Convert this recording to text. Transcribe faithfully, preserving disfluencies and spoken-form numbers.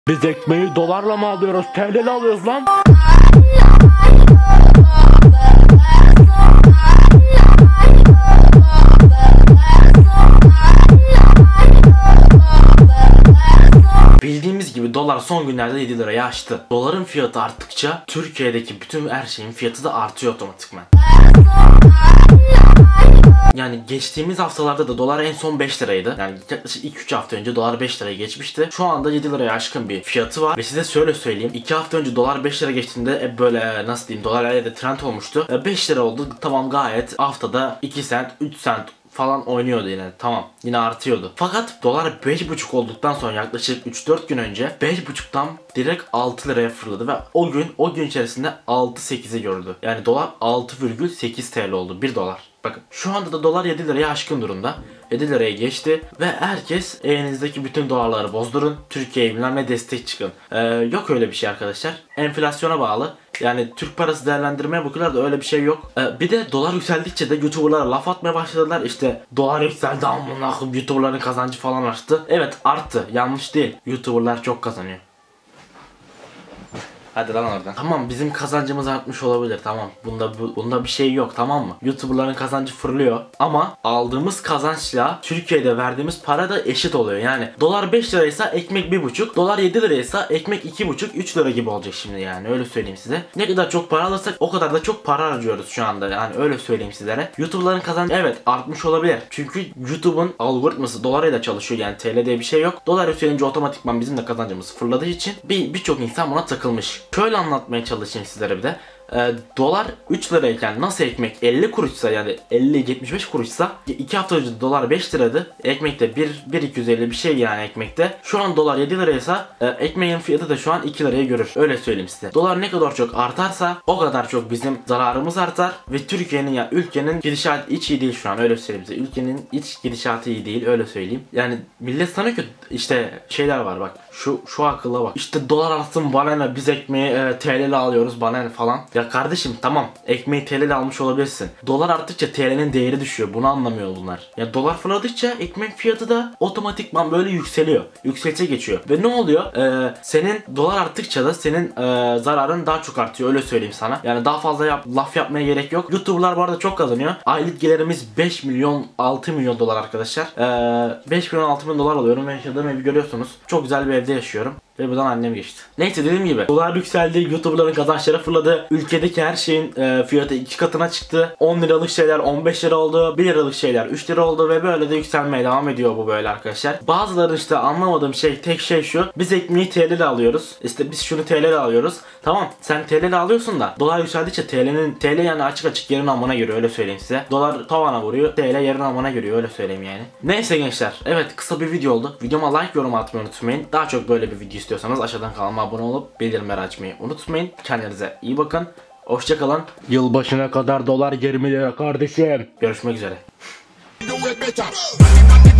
Biz ekmeği dolarla mı alıyoruz, T L ile alıyoruz lan? Bildiğimiz gibi dolar son günlerde yedi lirayı aştı. Doların fiyatı arttıkça Türkiye'deki bütün her şeyin fiyatı da artıyor otomatikman. Yani geçtiğimiz haftalarda da dolar en son beş liraydı. Yani yaklaşık iki üç hafta önce dolar beş lirayı geçmişti. Şu anda yedi liraya aşkın bir fiyatı var. Ve size şöyle söyleyeyim. iki hafta önce dolar beş lira geçtiğinde böyle nasıl diyeyim, dolar elde trend olmuştu. beş lira oldu. Tamam, gayet haftada iki sent, üç sent falan oynuyordu yine. Tamam, yine artıyordu. Fakat dolar beş buçuk olduktan sonra yaklaşık üç dört gün önce beş buçuktan direkt altı liraya fırladı ve o gün o gün içerisinde altı sekizi gördü. Yani dolar altı virgül sekiz T L oldu, bir dolar. Bakın şu anda da dolar yedi liraya aşkın durumda. yedi liraya geçti ve herkes elinizdeki bütün dolarları bozdurun, Türkiye'ye bilmem ne destek çıkın. Ee, yok öyle bir şey arkadaşlar. Enflasyona bağlı. Yani Türk parası değerlendirmeye bakıyorlar da öyle bir şey yok. Ee, bir de dolar yükseldikçe de YouTuber'lara laf atmaya başladılar. İşte dolar yükseldi, amına koyayım, YouTuber'ların kazancı falan arttı. Evet, arttı. Yanlış değil. YouTuber'lar çok kazanıyor. Hadi lan oradan. Tamam, bizim kazancımız artmış olabilir, tamam. Bunda bu, bunda bir şey yok, tamam mı? YouTuber'ların kazancı fırlıyor ama aldığımız kazançla Türkiye'de verdiğimiz para da eşit oluyor. Yani dolar beş liraysa ekmek bir buçuk, dolar yedi liraysa ekmek iki buçuk üç lira gibi olacak şimdi, yani öyle söyleyeyim size. Ne kadar çok para alırsak o kadar da çok para harcıyoruz şu anda, yani öyle söyleyeyim sizlere. YouTuber'ların kazancı evet artmış olabilir. Çünkü YouTube'un algoritması dolarıyla çalışıyor, yani T L diye bir şey yok. Dolar yükselince otomatikman bizim de kazancımız fırladığı için bir birçok insan buna takılmış. Şöyle anlatmaya çalışayım sizlere bir de. E, dolar üç lirayken nasıl ekmek elli kuruşsa, yani elli yetmiş beş kuruşsa, iki hafta önce dolar beş liradı. Ekmekte bir bin iki yüz elli bir şey, yani ekmekte. Şu an dolar yedi liraysa e, ekmeğin fiyatı da şu an iki liraya görür. Öyle söyleyeyim size. Dolar ne kadar çok artarsa o kadar çok bizim zararımız artar ve Türkiye'nin, ya ülkenin gidişatı hiç iyi değil şu an, öyle söyleyeyim size. Ülkenin iç gidişatı iyi değil, öyle söyleyeyim. Yani millet sanıyor ki işte şeyler var, bak şu şu akılla bak. İşte dolar artsın bana ne, biz ekmeği e, T L ile alıyoruz bana ne falan. Ya kardeşim tamam, ekmeği T L ile almış olabilirsin. Dolar arttıkça T L'nin değeri düşüyor. Bunu anlamıyor bunlar. Ya dolar fırladıkça ekmek fiyatı da otomatikman böyle yükseliyor. Yükselişe geçiyor. Ve ne oluyor? Ee, senin dolar arttıkça da senin e, zararın daha çok artıyor. Öyle söyleyeyim sana. Yani daha fazla yap, laf yapmaya gerek yok. YouTuber'lar bu arada çok kazanıyor. Aylık gelirimiz beş milyon altı milyon dolar arkadaşlar. Ee, beş milyon altı milyon dolar alıyorum ve yaşadığım evi görüyorsunuz. Çok güzel bir evde yaşıyorum. Ve buradan annem geçti. Neyse, dediğim gibi dolar yükseldi, YouTuber'ların kazançları fırladı. Ülkedeki her şeyin e, fiyatı iki katına çıktı. on liralık şeyler on beş lira oldu. bir liralık şeyler üç lira oldu ve böyle de yükselmeye devam ediyor bu böyle arkadaşlar. Bazıları işte anlamadığım şey, tek şey şu. Biz ekmeği T L ile alıyoruz. İşte biz şunu T L ile alıyoruz. Tamam, sen T L ile alıyorsun da dolar yükseldikçe T L'nin T L yani açık açık yerin amına giriyor, öyle söyleyeyim size. Dolar tavana vuruyor, T L yerin amına giriyor, öyle söyleyeyim yani. Neyse gençler, evet kısa bir video oldu. Videoma like, yorum atmayı unutmayın. Daha çok böyle bir video istiyorsanız aşağıdan kanalıma abone olup bildirimleri açmayı unutmayın. Kendinize iyi bakın. Hoşça kalın. Yılbaşına kadar dolar yirmi lira kardeşim. Görüşmek üzere.